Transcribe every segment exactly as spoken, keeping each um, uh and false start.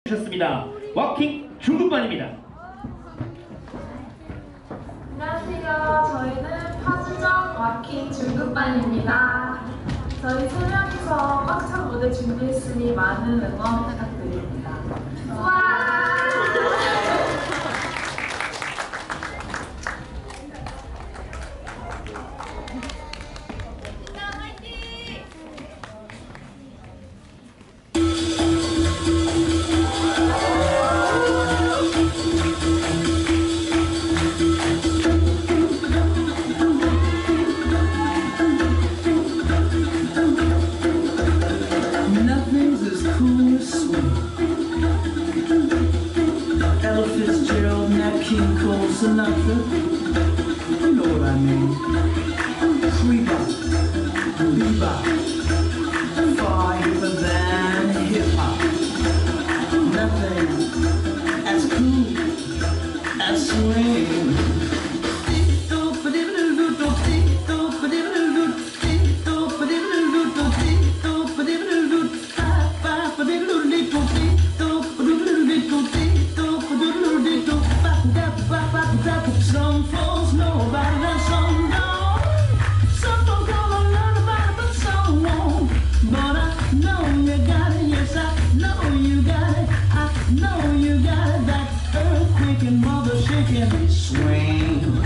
주셨습니다. 워킹 중급반입니다. 안녕하세요. 저희는 파주점 워킹 중급반입니다. 저희 세 명이서 꽉 찬 무대 준비했으니 많은 응원 부탁드립니다. 와! Sinatra, you know what I mean. Bebop, bebop, far hipper than hip hop. Nothing as cool as swing. Some folks know about it and some don't. Some folks gonna learn about it but some won't. But I know you got it, yes I know you got it. I know you got it, that earthquake and mother shaking swing.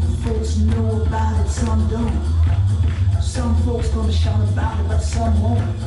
Some don't. Some folks gonna shout about it, but some won't.